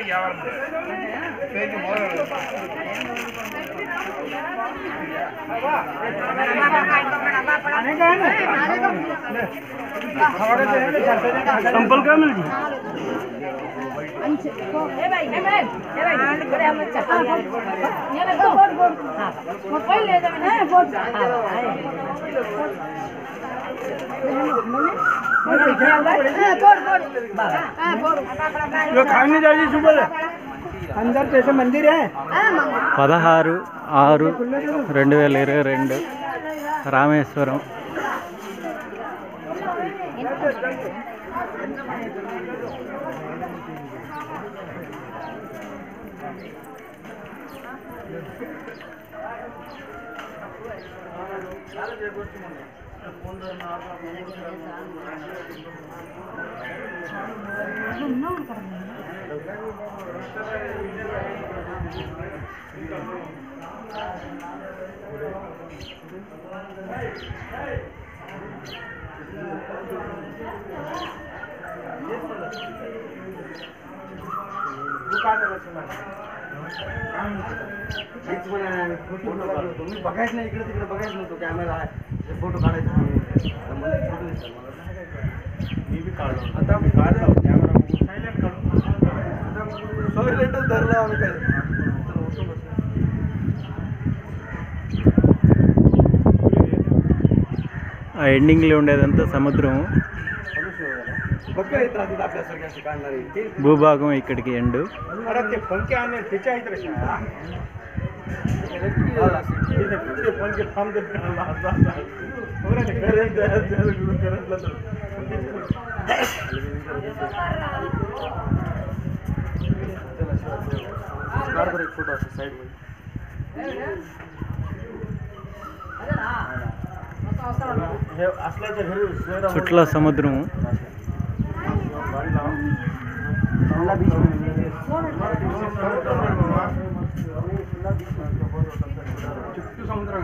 संपल का मिल खाने जाइए सुबह अंदर जैसे मंदिर है 16/6/2022 రామేశ్వరం तुम्ही बघायच नाही इकडे तिकडे बघायच नव्हतो कॅमेरा आहे फोटो काढायचा मी बी काढलो आता मी काढला कॅमेरा सायलेंट काढू सायलेंटच धरला आम्ही काय ఆ ఎండింగ్లో ఉండేదంతా సముద్రం భూభాగం ఇక్కడికి ఎండు फोटो साइड में చుట్ల సముద్రం చుట్టూ సముద్రం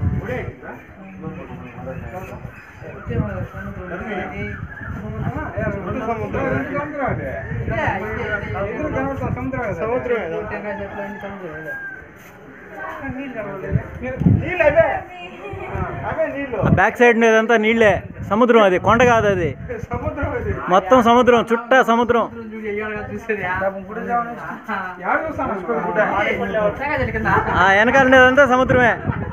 బ్యాక్ సైడ్ ఇదంతా నీళ్ళే సముద్రం అది కొండ కాదు అది మొత్తం సముద్రం చుట్టా సముద్రం వెనకాల ఉండేదంతా సముద్రమే